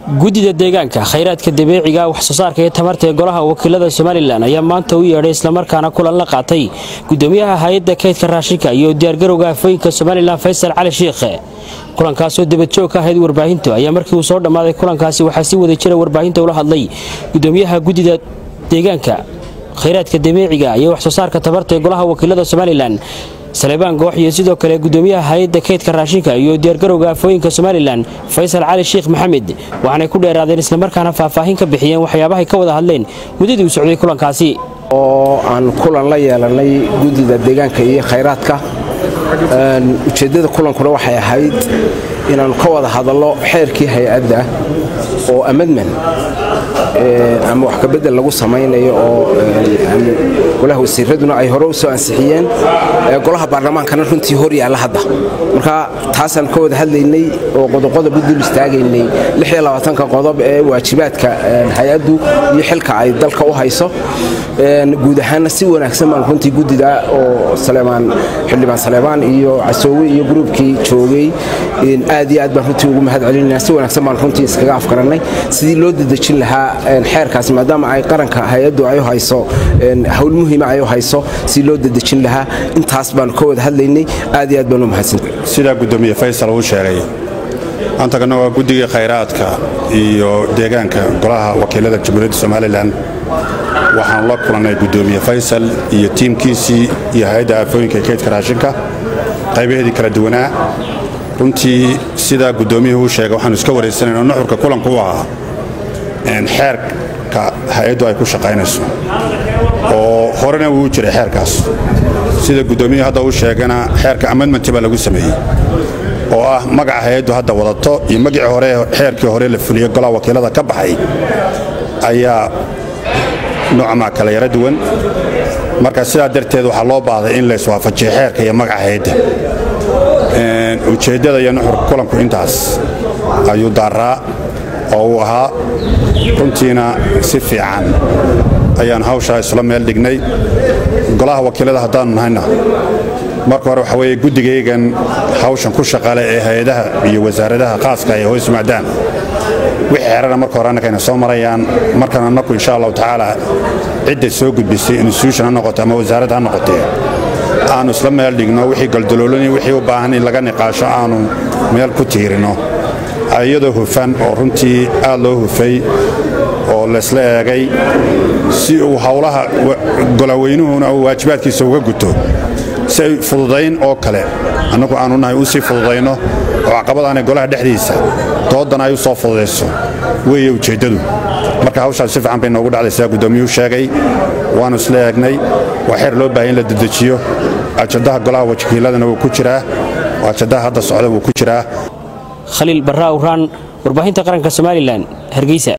gudida deegaanka khayraadka dabiiciga wax soo saarka iyo tamarta ee golaha wakiilada Somaliland ayaa maanta u yeedhay isla markaana kulan la qaatay gudoomiyaha hay'adda kaydka raashinka iyo diyaargarowga afooyinka Somaliland Faysal Cali Sheekh kulankaas oo dibad joog ah hay'ad warbaahinta ayaa markii uu soo dhamaaday kulankaasi waxa si wada jira warbaahinta ula hadlay gudoomiyaha gudida deegaanka khayraadka dabiiciga iyo wax soo saarka tamarta ee golaha wakiilada Somaliland Salebaan Goox iyo sidoo kale gudoomiyaha hay'adda kaydka raashinka iyo diyaargarowga afooyinka Somaliland Faysal Cali Sheekh Maxamed waxaanay ku dheeraadeen isla markaana faahfaahin ka bixiyeen waxyaabaha ay ka wada hadleen muddadii uu socday kulankaasi oo aan kulan la yeelanay gudida deegaanka iyo khayraadka ujeedada kulankuna waxay ahayd inaan ka wada hadalno xeerkii hay'adda oo amendment ama wax ka bedel lagu samaynayo oo golaha wasiiraduna ay hore u soo ansixiyeen golaha baarlamaankana runtii hor yaala hadda marka taasaan ka wada hadlaynay oo qodob dul istaagaynay 26 qodob ee waajibaadka hay'addu iyo xilka ay dalka u hayso guud ahaan si wanaagsan baan runtii gudida oo xildhibaan Salebaan iyo Casoowe iyo groupkii joogay aad iyo aad baan runtii ugu mahad celinaa si wanaagsan baan runtii iskaga afkaranay sidii loo dadajin lahaa xeerkaas maadaama ay qaranka hay'addu ay hayso hawl muhiim ah ay hayso si loo dadajin lahaa intaas baan ka wada hadlaynay aad iyo aad baan u mahadsantahay sida gudoomiye Faysal uu sheegay antagana waa gudiga khayraadka iyo deegaanka golaha wakiilada Jamhuuriyadda Somaliland waxaan la kulanay gudoomiye Faysal iyo tiimkiisii iyo hay'adda afooyinka kaydka raashinka qaybaheedii kala duwanaa runtii sida gudoomiyuhu uu sheegay waxaan iska wareysanaynaa nuxurka kulanku waa xeerka hay'addu ay ku shaqaynayso oo horena uu jiray xeerkaas sida gudoomiyuhu hadda uu sheegana xeerka amendment baa lagu sameeyay oo ah magaca hay'addu hadda wadato iyo magacii hore xeerkii hore la fuliyay golaha wakiilada ka baxay ayaa nooc ma kala yara duwan marka sidaa darteed waxa loo baaday in la iswaafajiyo xeerka iyo magaca hay'adda ujeedada iyo nuxurka kulanku intaas ayuu daaraa oo uu ahaa runtiina si fiican ayaan hawsha isla meel dhignay golaha wakiilada haddaan nahayna marka hore waxa weeye gudigaygan hawshan ku shaqaale ee hay'adaha iyo wasaaradaha khaaska ay hoos yimaadaan wixii xeerana marka hore annagayna soo marayaan markaan annagu insha allahu tacaala cidda soo gudbisay institution ha noqoto ama wasaarad ha noqotee aanu isla meel dhigno wixii galdaloolani wixii u baahan in laga niqaasho aanu meel ku tiirino ayadoo hufan oo runtii aad loo hufay oo la isla eegay si uu hawlaha golaweynuhuna uu waajibaadkiisa uga guto si ay fududayn oo kale annagu aanu nahay u sii fududayno oo caqabadaanay golaha dhexdiisa doodana ay u soo fududayso weeye ujeeddadu marka hawshaas si fiican bay noogu dhacday sida gudoomiyuhu sheegay waanu isla eegnay waa xeer loo baahan in la dedejiyo ajadaha golaha wakiiladana wuu ku jiraa ajadaha hadda socda wuu ku jiraa Khalil Barra Uraan warbaahinta qaranka Somaliland Hargeysa